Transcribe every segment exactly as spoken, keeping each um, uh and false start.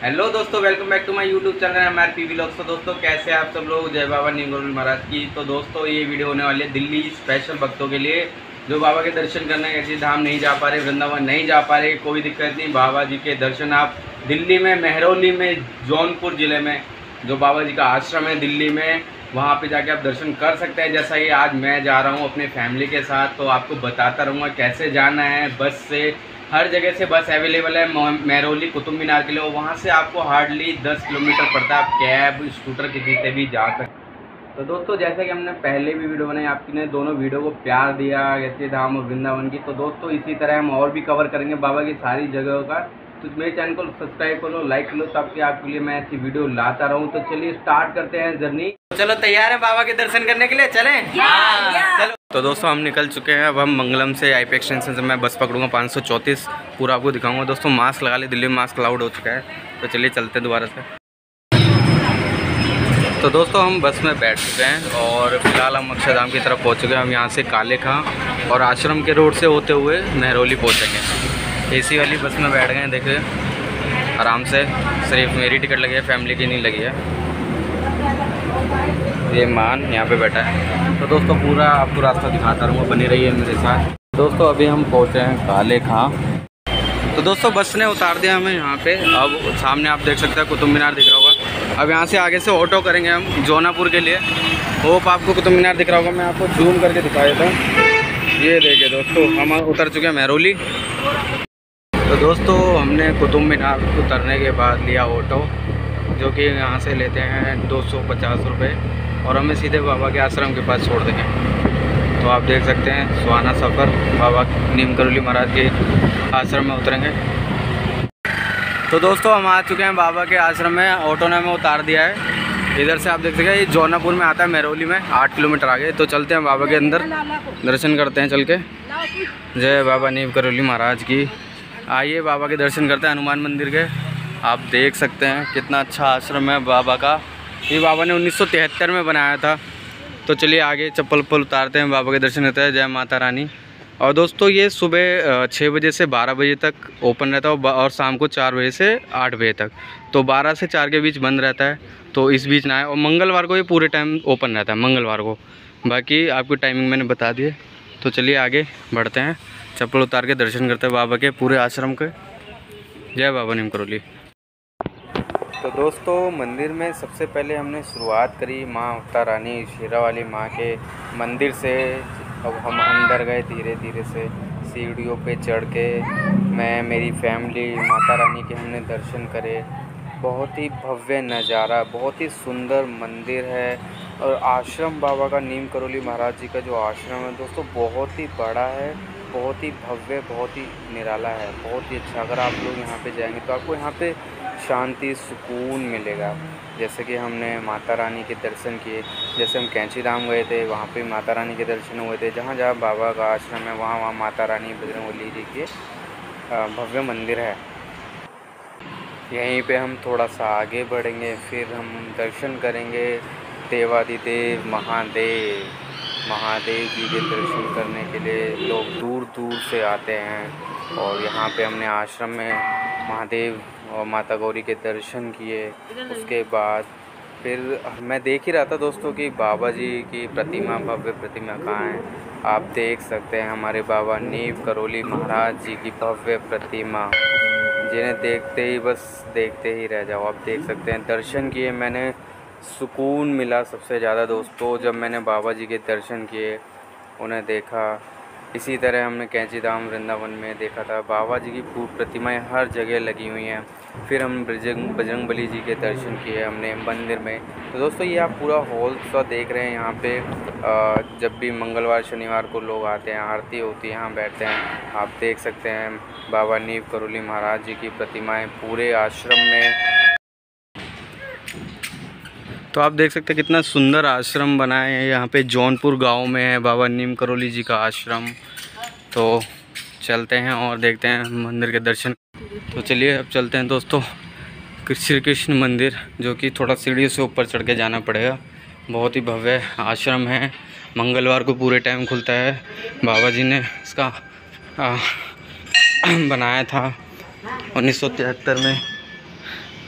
Hello दोस्तों, welcome back to my YouTube channel M R P vlogs. तो दोस्तों कैसे आप सब लोग, जय बाबा नीम करोली महाराज की। तो दोस्तों ये वीडियो होने वाली है दिल्ली स्पेशल भक्तों के लिए जो बाबा के दर्शन करने ऐसे धाम नहीं जा पा रहे, वृंदावन नहीं जा पा रहे। कोई दिक्कत नहीं, बाबा जी के दर्शन आप दिल्ली में महरौली में जौनपुर ज़िले में जो बाबा जी का आश्रम है दिल्ली में, वहाँ पे जाके आप दर्शन कर सकते हैं। जैसा ही आज मैं जा रहा हूँ अपने फैमिली के साथ, तो आपको बताता रहूँगा कैसे जाना है। बस से हर जगह से बस अवेलेबल है। महरौली कुतुब मीनार के लिए, वहाँ से आपको हार्डली दस किलोमीटर पड़ता है। आप कैब स्कूटर किसी से भी जा सकते। तो दोस्तों जैसे कि हमने पहले भी वीडियो बनाई, आपने दोनों वीडियो को प्यार दिया ऐसे धाम और वृंदावन की, तो दोस्तों इसी तरह हम और भी कवर करेंगे बाबा की सारी जगहों का। तो मेरे चैनल को सब्सक्राइब कर लो, लाइक कर लो, ताकि आपके लिए मैं ऐसी वीडियो लाता रहूँ। तो चलिए स्टार्ट करते हैं जर्नी। तो चलो तैयार है बाबा के दर्शन करने के लिए, चलें? चलो। तो दोस्तों हम निकल चुके हैं। अब हम मंगलम से आई पी एक्सटेंशन से मैं बस पकड़ूंगा पाँच सौ चौंतीस, पूरा आपको दिखाऊंगा। दोस्तों मास्क लगा ले, दिल्ली में मास्क अलाउड हो चुका है। तो चलिए चलते हैं दोबारा से। तो दोस्तों हम बस में बैठ चुके हैं और फिलहाल हम अक्षरधाम की तरफ पहुंच चुके हैं। हम यहाँ से काले खां और आश्रम के रोड से होते हुए महरौली पहुँचेंगे। एसी वाली बस में बैठ गए हैं, देखिए आराम से। सिर्फ मेरी टिकट लगी है, फैमिली की नहीं लगी है। ये मान यहाँ पे बैठा है। तो दोस्तों पूरा आपको रास्ता दिखाता रहूँगा, बनी रही है मेरे साथ। दोस्तों अभी हम पहुँचे हैं काले खां। तो दोस्तों बस ने उतार दिया हमें यहाँ पे। अब सामने आप देख सकते हैं कुतुब मीनार दिख रहा होगा। अब यहाँ से आगे से ऑटो करेंगे हम जौनापुर के लिए। होप आपको कुतुब मीनार दिख रहा होगा, मैं आपको जूम करके दिखा देता हूँ। ये देखिए दोस्तों हम उतर चुके हैं महरौली। तो दोस्तों हमने कुतुब मीनार उतरने के बाद लिया ऑटो, जो कि यहाँ से लेते हैं दो सौ पचास रुपये और हमें सीधे बाबा के आश्रम के पास छोड़ देंगे। तो आप देख सकते हैं सुहाना सफ़र, बाबा नीम करोली महाराज के आश्रम में उतरेंगे। तो दोस्तों हम आ चुके हैं बाबा के आश्रम में। ऑटो ने हमें उतार दिया है। इधर से आप देख सकते हैं ये जौनापुर में आता है, महरौली में आठ किलोमीटर आगे। तो चलते हैं बाबा के अंदर, दर्शन करते हैं चल के। जय बाबा नीम करोली महाराज की। आइए बाबा के दर्शन करते हैं हनुमान मंदिर के। आप देख सकते हैं कितना अच्छा आश्रम है बाबा का। ये बाबा ने उन्नीस सौ तिहत्तर में बनाया था। तो चलिए आगे चप्पल उप्पल उतारते हैं, बाबा के दर्शन करते हैं। जय माता रानी। और दोस्तों ये सुबह छः बजे से बारह बजे तक ओपन रहता है और शाम को चार बजे से आठ बजे तक। तो बारह से चार के बीच बंद रहता है, तो इस बीच ना आए। और मंगलवार को ये पूरे टाइम ओपन रहता है, मंगलवार को। बाकी आपको टाइमिंग मैंने बता दिए। तो चलिए आगे बढ़ते हैं, चप्पल उतार के दर्शन करते हैं बाबा के पूरे आश्रम के। जय बाबा नीम करोली। तो दोस्तों मंदिर में सबसे पहले हमने शुरुआत करी माँ माता रानी शेरा वाली माँ के मंदिर से। अब हम अंदर गए धीरे धीरे से, सीढ़ियों पे चढ़ के मैं मेरी फैमिली माता रानी के हमने दर्शन करे। बहुत ही भव्य नज़ारा, बहुत ही सुंदर मंदिर है। और आश्रम बाबा का नीम करोली महाराज जी का जो आश्रम है दोस्तों, बहुत ही बड़ा है, बहुत ही भव्य, बहुत ही निराला है, बहुत ही अच्छा। अगर आप लोग यहाँ पे जाएंगे तो आपको यहाँ पे शांति सुकून मिलेगा। जैसे कि हमने माता रानी के दर्शन किए, जैसे हम कैंची धाम गए थे, वहाँ पे माता रानी के दर्शन हुए थे। जहाँ जहाँ बाबा का आश्रम है वहाँ वहाँ माता रानी बजरंगबली जी के भव्य मंदिर है। यहीं पे हम थोड़ा सा आगे बढ़ेंगे, फिर हम दर्शन करेंगे देवादिदेव महादेव। महादेव जी के दर्शन करने के लिए लोग दूर दूर से आते हैं। और यहाँ पे हमने आश्रम में महादेव और माता गौरी के दर्शन किए। उसके बाद फिर मैं देख ही रहा था दोस्तों कि बाबा जी की प्रतिमा, भव्य प्रतिमा कहाँ है। आप देख सकते हैं हमारे बाबा नीम करोली महाराज जी की भव्य प्रतिमा, जिन्हें देखते ही बस देखते ही रह जाओ। आप देख सकते हैं दर्शन किए मैंने, सुकून मिला सबसे ज़्यादा दोस्तों जब मैंने बाबा जी के दर्शन किए, उन्हें देखा। इसी तरह हमने कैंची धाम वृंदावन में देखा था, बाबा जी की प्रतिमाएं हर जगह लगी हुई हैं। फिर हम बजरंग बजरंगबली जी के दर्शन किए हमने मंदिर में। तो दोस्तों ये आप पूरा हॉल सा देख रहे हैं। यहाँ पे जब भी मंगलवार शनिवार को लोग आते हैं, आरती होती है, यहाँ बैठते हैं। आप देख सकते हैं बाबा नीम करोली महाराज जी की प्रतिमाएं पूरे आश्रम में। तो आप देख सकते हैं कितना सुंदर आश्रम बनाए हैं। यहाँ पे जौनपुर गांव में है बाबा नीम करोली जी का आश्रम। तो चलते हैं और देखते हैं मंदिर के दर्शन। तो चलिए अब चलते हैं दोस्तों श्री कृष्ण मंदिर, जो कि थोड़ा सीढ़ी से ऊपर चढ़ के जाना पड़ेगा। बहुत ही भव्य आश्रम है, मंगलवार को पूरे टाइम खुलता है। बाबा जी ने इसका आ, बनाया था उन्नीस सौ तिहत्तर में।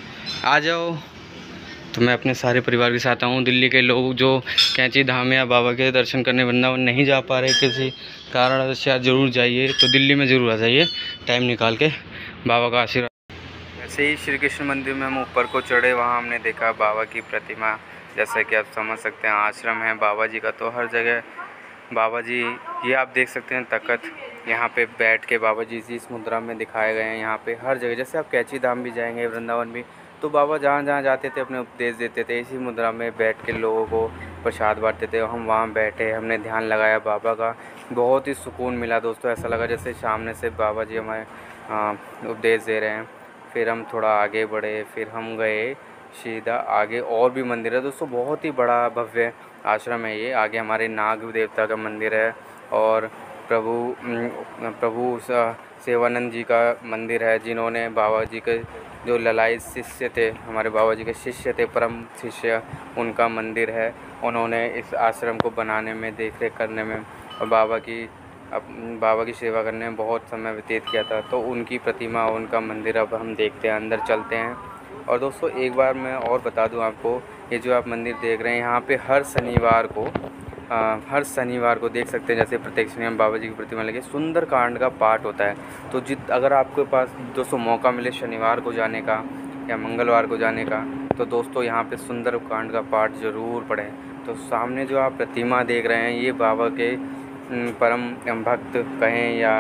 आ जाओ। तो मैं अपने सारे परिवार के साथ आऊँ। दिल्ली के लोग जो कैंची धाम या बाबा के दर्शन करने वृंदावन नहीं जा पा रहे किसी कारण से, ज़रूर जाइए। तो दिल्ली में ज़रूर आ जाइए टाइम निकाल के, बाबा का आशीर्वाद। वैसे ही श्री कृष्ण मंदिर में हम ऊपर को चढ़े, वहाँ हमने देखा बाबा की प्रतिमा। जैसा कि आप समझ सकते हैं आश्रम है बाबा जी का, तो हर जगह बाबा जी, ये आप देख सकते हैं तख्त, यहाँ पे बैठ के बाबा जी इस मुद्रा में दिखाए गए हैं। यहाँ पे हर जगह, जैसे आप कैंची धाम भी जाएंगे, वृंदावन भी, तो बाबा जहाँ जहाँ जाते थे अपने उपदेश देते थे, इसी मुद्रा में बैठ के लोगों को प्रसाद बांटते थे। हम वहाँ बैठे, हमने ध्यान लगाया बाबा का, बहुत ही सुकून मिला दोस्तों। ऐसा लगा जैसे सामने से बाबा जी हमें उपदेश दे रहे हैं। फिर हम थोड़ा आगे बढ़े, फिर हम गए सीधा आगे, और भी मंदिर है दोस्तों, बहुत ही बड़ा भव्य आश्रम है ये। आगे हमारे नाग देवता का मंदिर है, और प्रभु प्रभु सेवानंद जी का मंदिर है, जिन्होंने बाबा जी के जो ललायत शिष्य थे, हमारे बाबा जी के शिष्य थे, परम शिष्य, उनका मंदिर है। उन्होंने इस आश्रम को बनाने में, देख रेख करने में और बाबा की अब बाबा की सेवा करने में बहुत समय व्यतीत किया था। तो उनकी प्रतिमा, उनका मंदिर अब हम देखते हैं, अंदर चलते हैं। और दोस्तों एक बार मैं और बता दूं आपको, ये जो आप मंदिर देख रहे हैं, यहाँ पे हर शनिवार को आ, हर शनिवार को देख सकते हैं, जैसे प्रत्येक शनिवार बाबा जी की प्रतिमा लगे, सुंदर कांड का पाठ होता है। तो जित अगर आपके पास दोस्तों मौका मिले शनिवार को जाने का या मंगलवार को जाने का, तो दोस्तों यहाँ पे सुंदर कांड का पाठ ज़रूर पढ़ें। तो सामने जो आप प्रतिमा देख रहे हैं, ये बाबा के परम भक्त कहें या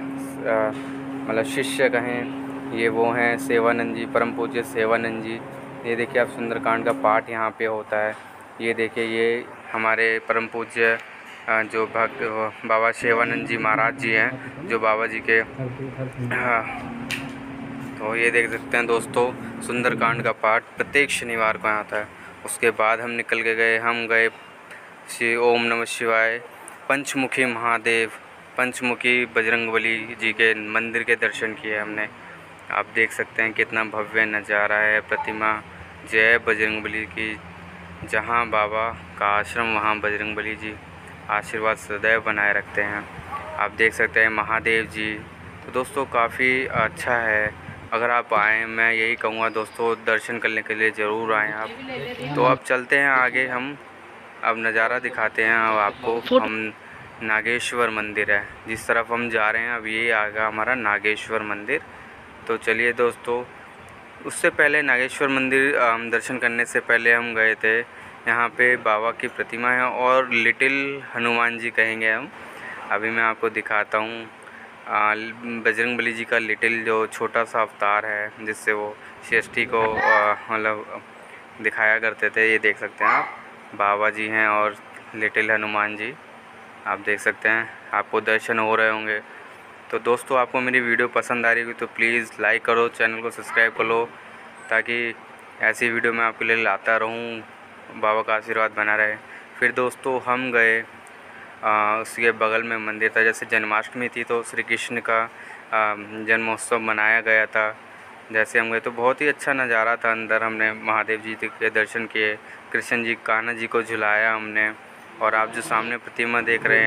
मतलब शिष्य कहें, ये वो हैं सेवानंद जी, परम पूज्य सेवानंद जी। ये देखिए आप, सुंदरकांड का पाठ यहाँ पे होता है। ये देखिए, ये हमारे परम पूज्य जो भक्त बाबा सेवानंद जी महाराज जी हैं, जो बाबा जी के, हाँ, तो ये देख सकते हैं दोस्तों, सुंदरकांड का पाठ प्रत्येक शनिवार को आता है। उसके बाद हम निकल के गए, हम गए श्री ओम नमः शिवाय पंचमुखी महादेव, पंचमुखी बजरंगबली जी के मंदिर के दर्शन किए हमने। आप देख सकते हैं कितना भव्य नज़ारा है। प्रतिमा जय बजरंगबली की, जहाँ बाबा का आश्रम वहाँ बजरंगबली जी आशीर्वाद सदैव बनाए रखते हैं। आप देख सकते हैं महादेव जी। तो दोस्तों काफ़ी अच्छा है, अगर आप आएँ, मैं यही कहूँगा दोस्तों, दर्शन करने के लिए ज़रूर आएँ आप। तो अब चलते हैं आगे, हम अब नज़ारा दिखाते हैं अब आपको। हम नागेश्वर मंदिर है जिस तरफ हम जा रहे हैं, अब ये आएगा हमारा नागेश्वर मंदिर। तो चलिए दोस्तों, उससे पहले नागेश्वर मंदिर हम दर्शन करने से पहले हम गए थे, यहाँ पे बाबा की प्रतिमा है और लिटिल हनुमान जी कहेंगे हम। अभी मैं आपको दिखाता हूँ बजरंगबली जी का लिटिल, जो छोटा सा अवतार है जिससे वो षष्ठी को मतलब दिखाया करते थे। ये देख सकते हैं आप, बाबा जी हैं और लिटिल हनुमान जी, आप देख सकते हैं, आपको दर्शन हो रहे होंगे। तो दोस्तों आपको मेरी वीडियो पसंद आ रही होगी तो प्लीज़ लाइक करो, चैनल को सब्सक्राइब कर लो, ताकि ऐसी वीडियो मैं आपके लिए लाता रहूं, बाबा का आशीर्वाद बना रहे। फिर दोस्तों हम गए, उसके बगल में मंदिर था, जैसे जन्माष्टमी थी तो श्री कृष्ण का जन्मोत्सव मनाया गया था। जैसे हम गए तो बहुत ही अच्छा नज़ारा था। अंदर हमने महादेव जी के दर्शन किए, कृष्ण जी, कान्हा जी को झुलाया हमने। और आप जो सामने प्रतिमा देख रहे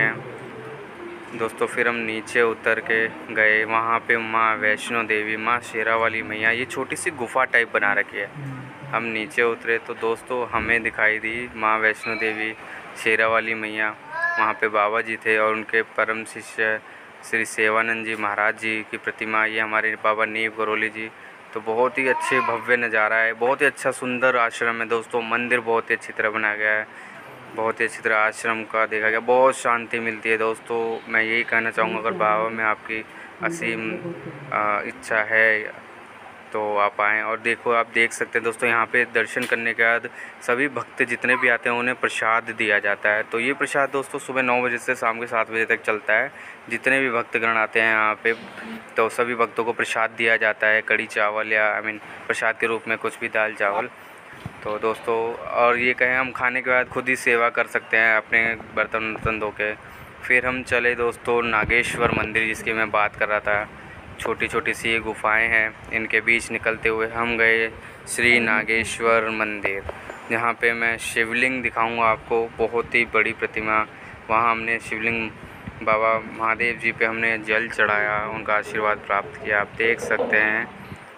हैं दोस्तों, फिर हम नीचे उतर के गए, वहाँ पे माँ वैष्णो देवी, माँ शेरा वाली मैया, ये छोटी सी गुफा टाइप बना रखी है। हम नीचे उतरे तो दोस्तों हमें दिखाई दी माँ वैष्णो देवी, शेरा वाली मैया, वहाँ पे बाबा जी थे और उनके परम शिष्य श्री सेवानंद जी महाराज जी की प्रतिमा, ये हमारे बाबा नीव गरोली जी। तो बहुत ही अच्छे भव्य नज़ारा है, बहुत ही अच्छा सुंदर आश्रम है दोस्तों। मंदिर बहुत ही अच्छी तरह बनाया गया है, बहुत ही अच्छी तरह आश्रम का देखा गया, बहुत शांति मिलती है दोस्तों। मैं यही कहना चाहूँगा, अगर बाबा में आपकी असीम इच्छा है तो आप आएँ। और देखो, आप देख सकते हैं दोस्तों, यहाँ पे दर्शन करने के बाद सभी भक्त जितने भी आते हैं उन्हें प्रसाद दिया जाता है। तो ये प्रसाद दोस्तों सुबह नौ बजे से शाम के सात बजे तक चलता है। जितने भी भक्तगण आते हैं यहाँ पे, तो सभी भक्तों को प्रसाद दिया जाता है, कड़ी चावल या आई मीन प्रसाद के रूप में कुछ भी, दाल चावल। तो दोस्तों, और ये कहें हम खाने के बाद खुद ही सेवा कर सकते हैं अपने बर्तन वर्तन धो के। फिर हम चले दोस्तों नागेश्वर मंदिर, जिसकी मैं बात कर रहा था। छोटी छोटी सी ये गुफाएं हैं, इनके बीच निकलते हुए हम गए श्री नागेश्वर मंदिर, जहाँ पे मैं शिवलिंग दिखाऊंगा आपको, बहुत ही बड़ी प्रतिमा। वहाँ हमने शिवलिंग बाबा महादेव जी पे हमने जल चढ़ाया, उनका आशीर्वाद प्राप्त किया। आप देख सकते हैं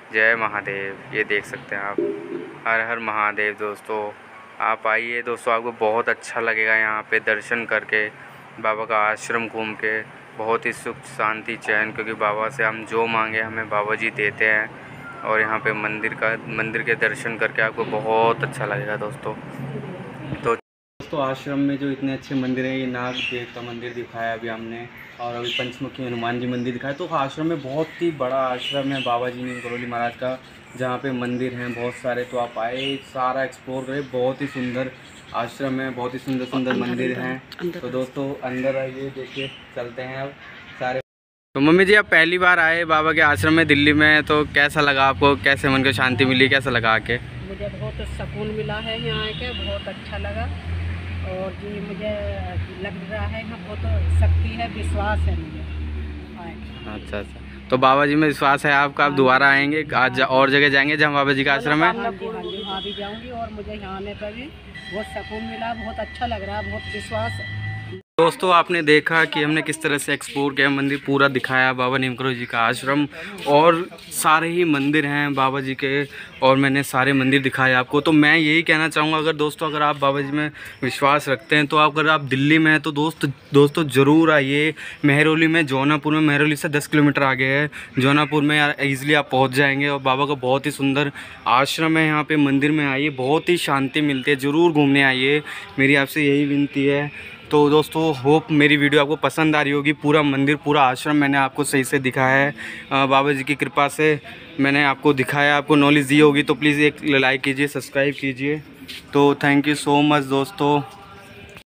जय महादेव। ये देख सकते हैं आप, हर हर महादेव। दोस्तों आप आइए दोस्तों, आपको बहुत अच्छा लगेगा यहाँ पे दर्शन करके, बाबा का आश्रम घूम के। बहुत ही सुख शांति चैन, क्योंकि बाबा से हम जो मांगे हमें बाबा जी देते हैं। और यहाँ पे मंदिर का मंदिर के दर्शन करके आपको बहुत अच्छा लगेगा दोस्तों। तो दोस्तों आश्रम में जो इतने अच्छे मंदिर हैं, ये नाग देव का मंदिर दिखाया अभी हमने, और अभी पंचमुखी हनुमान जी मंदिर दिखाया। तो आश्रम में बहुत ही बड़ा आश्रम है बाबा जी नीम करौली महाराज का, जहाँ पे मंदिर हैं बहुत सारे। तो आप आए, सारा एक्सप्लोर करें। बहुत ही सुंदर आश्रम है, बहुत ही सुंदर सुंदर मंदिर हैं। तो दोस्तों अंदर आइए, देखिए चलते हैं अब सारे। तो मम्मी जी आप पहली बार आए बाबा के आश्रम में दिल्ली में, तो कैसा लगा आपको? कैसे मन को शांति मिली? कैसा लगा आके? मुझे बहुत सुकून मिला है यहाँ आके, बहुत अच्छा लगा। और जी मुझे लग रहा है यहाँ बहुत शक्ति है, विश्वास है मुझे। अच्छा अच्छा, तो बाबा जी में विश्वास है आपका? आप दोबारा आएंगे? आज और जगह जाएंगे जहाँ बाबा जी का आश्रम है? हाँ जी हाँ जी, वहाँ भी जाऊँगी। और मुझे यहाँ आने पर भी बहुत सुकून मिला, बहुत अच्छा लग रहा है, बहुत विश्वास है। दोस्तों आपने देखा कि हमने किस तरह से एक्सप्लोर किया, मंदिर पूरा दिखाया, बाबा नीम करौली जी का आश्रम, और सारे ही मंदिर हैं बाबा जी के, और मैंने सारे मंदिर दिखाए आपको। तो मैं यही कहना चाहूँगा, अगर दोस्तों अगर आप बाबा जी में विश्वास रखते हैं, तो आप अगर आप दिल्ली में हैं तो दोस्त दोस्तों ज़रूर आइए। महरौली में, जौनापुर में, महरौली से दस किलोमीटर आगे है जौनापुर में, यार ईज़िली आप पहुँच जाएंगे। और बाबा का बहुत ही सुंदर आश्रम है, यहाँ पर मंदिर में आइए, बहुत ही शांति मिलती है। ज़रूर घूमने आइए, मेरी आपसे यही विनती है। तो दोस्तों होप मेरी वीडियो आपको पसंद आ रही होगी। पूरा मंदिर, पूरा आश्रम मैंने आपको सही से दिखाया है, बाबा जी की कृपा से मैंने आपको दिखाया, आपको नॉलेज दी होगी। तो प्लीज़ एक लाइक कीजिए, सब्सक्राइब कीजिए। तो थैंक यू सो मच दोस्तों।